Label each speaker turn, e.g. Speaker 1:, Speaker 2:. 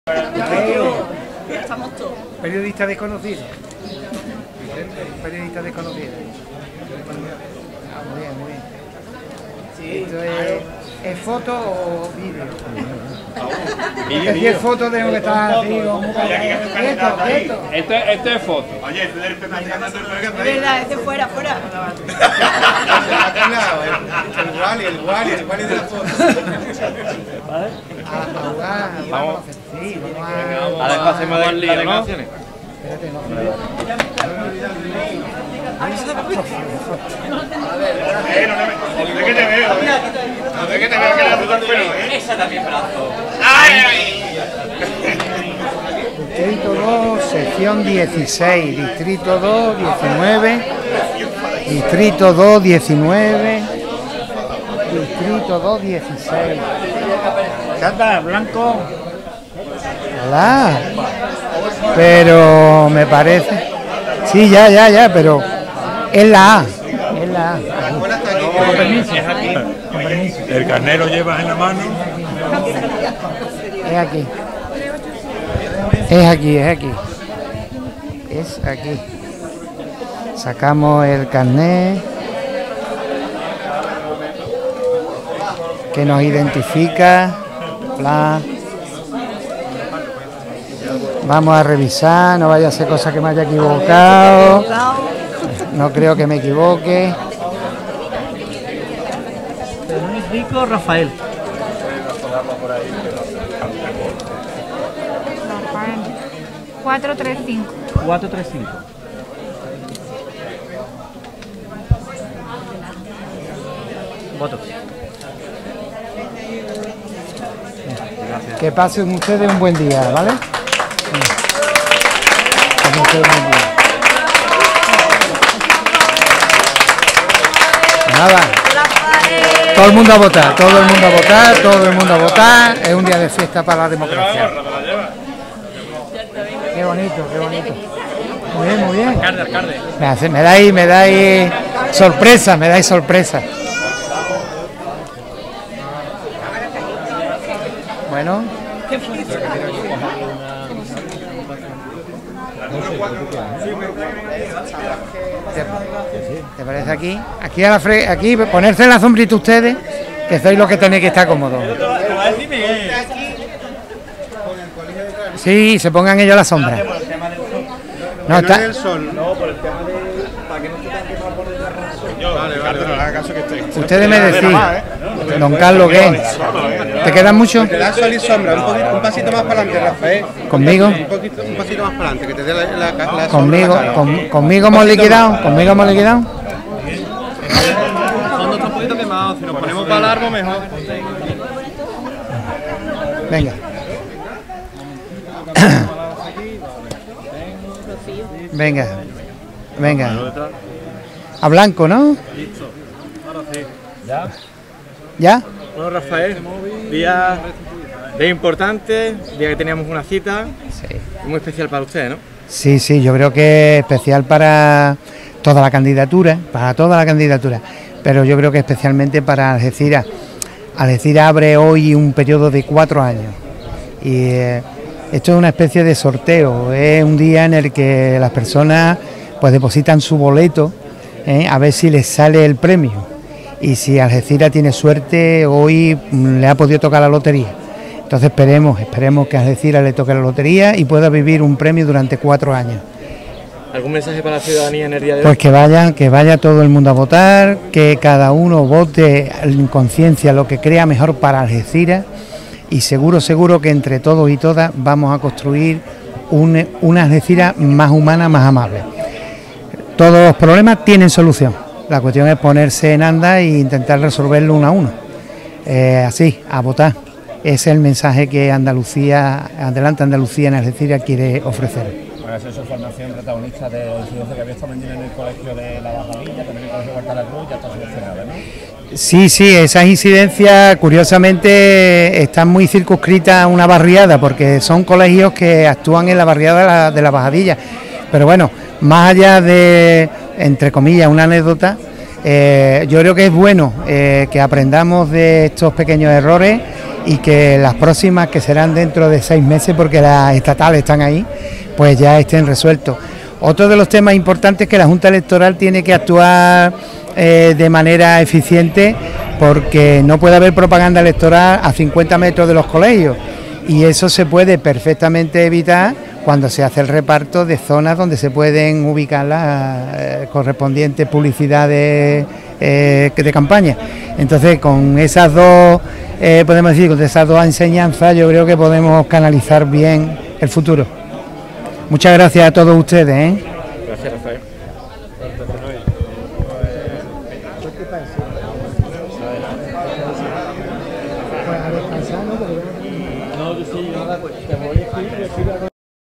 Speaker 1: Estamos todos.
Speaker 2: Periodista desconocido. Periodista desconocido. Muy bien, muy bien. Sí, ¿esto es foto o vídeo? Es que es foto de lo que está así.
Speaker 3: Esto es foto.
Speaker 1: Oye, tú eres de verdad, este fuera.
Speaker 4: El Wally de la foto.
Speaker 2: A jugar, vamos. Sí, vamos
Speaker 3: A después hacemos las declaraciones.
Speaker 2: Espérate, no.
Speaker 1: ¿De qué te veo? ¿De qué te veo? Que le apunta el pelo, ¿eh? Esa también brazo. ¡Ay!
Speaker 2: Distrito 2, sección 16, Distrito 2, 19, Distrito 2, 19, Distrito 2, 16.
Speaker 3: Cata, blanco.
Speaker 2: Hola. Pero me parece... Sí, ya, pero es la A. Es la A.
Speaker 3: Con permiso. Es aquí.
Speaker 2: Con permiso.
Speaker 5: El carnet lo llevas en la mano.
Speaker 2: Es aquí. Es aquí. Es aquí. Sacamos el carnet que nos identifica. Bla. Vamos a revisar, no vaya a ser cosa que me haya equivocado. No creo que me equivoque.
Speaker 6: Luis Rico Rafael.
Speaker 7: 435.
Speaker 6: 435. Voto.
Speaker 2: Que pasen ustedes un buen día, ¿vale? Pasen ustedes un buen día. Nada. Todo el mundo a votar, todo el mundo a votar. Es un día de fiesta para la democracia. Qué bonito. Muy bien.
Speaker 3: Alcalde.
Speaker 2: Me dais sorpresa, Bueno. ¿Te parece aquí? Aquí ponerse en la sombrita ustedes, que sois los que tenéis que estar cómodos. Sí, se pongan ellos a la sombra. No, está...
Speaker 4: del sol. No, por el tema de... Para que no se tengan que pasar por detrás. Vale, no le haga caso que estoy.
Speaker 2: Ustedes me decís, don Carlos, ¿qué? ¿Te quedan mucho?
Speaker 4: Te da sol y sombra, un pasito más para adelante, Rafael.
Speaker 2: ¿Conmigo?
Speaker 4: Un pasito más para adelante, que te dé la
Speaker 2: ¿Conmigo hemos liquidado?
Speaker 6: Cuando otro poquito quemado, si nos ponemos para largo mejor.
Speaker 2: Venga. Venga. A blanco, ¿no?
Speaker 6: Listo. Ahora sí.
Speaker 2: ¿Ya?
Speaker 6: Bueno, Rafael, día importante, día que teníamos una cita,
Speaker 2: Sí.
Speaker 6: muy especial para usted, ¿no?
Speaker 2: Sí, yo creo que es especial para toda la candidatura, pero yo creo que especialmente para Algeciras. Algeciras abre hoy un periodo de 4 años y esto es una especie de sorteo, es un día en el que las personas pues depositan su boleto a ver si les sale el premio, y si Algeciras tiene suerte hoy le ha podido tocar la lotería. Entonces esperemos que a Algeciras le toque la lotería y pueda vivir un premio durante 4 años.
Speaker 6: ¿Algún mensaje para la ciudadanía en el día de hoy?
Speaker 2: Pues que vaya todo el mundo a votar, que cada uno vote en conciencia lo que crea mejor para Algeciras, y seguro que entre todos y todas vamos a construir una Algeciras más humana, más amable. Todos los problemas tienen solución, la cuestión es ponerse en anda e intentar resolverlo uno a uno. Así, a votar. Ese es el mensaje que Adelante Andalucía en Algeciras quiere ofrecer.
Speaker 3: Para hacer su formación protagonista de la incidencia que había esta mañana en el colegio de La Bajadilla, también en el colegio Huerta de la Cruz, ya está solucionada, ¿no?
Speaker 2: Sí, esas incidencias curiosamente están muy circunscritas a una barriada, porque son colegios que actúan en la barriada de la Bajadilla. Pero bueno, más allá de, entre comillas, una anécdota, yo creo que es bueno que aprendamos de estos pequeños errores y que las próximas, que serán dentro de 6 meses, porque las estatales están ahí, pues ya estén resueltos. Otro de los temas importantes es que la Junta Electoral tiene que actuar de manera eficiente, porque no puede haber propaganda electoral a 50 metros de los colegios, y eso se puede perfectamente evitar cuando se hace el reparto de zonas donde se pueden ubicar las correspondientes publicidades de campaña. Entonces, con esas dos, podemos decir, con esas dos enseñanzas, yo creo que podemos canalizar bien el futuro. Muchas gracias a todos ustedes, ¿eh?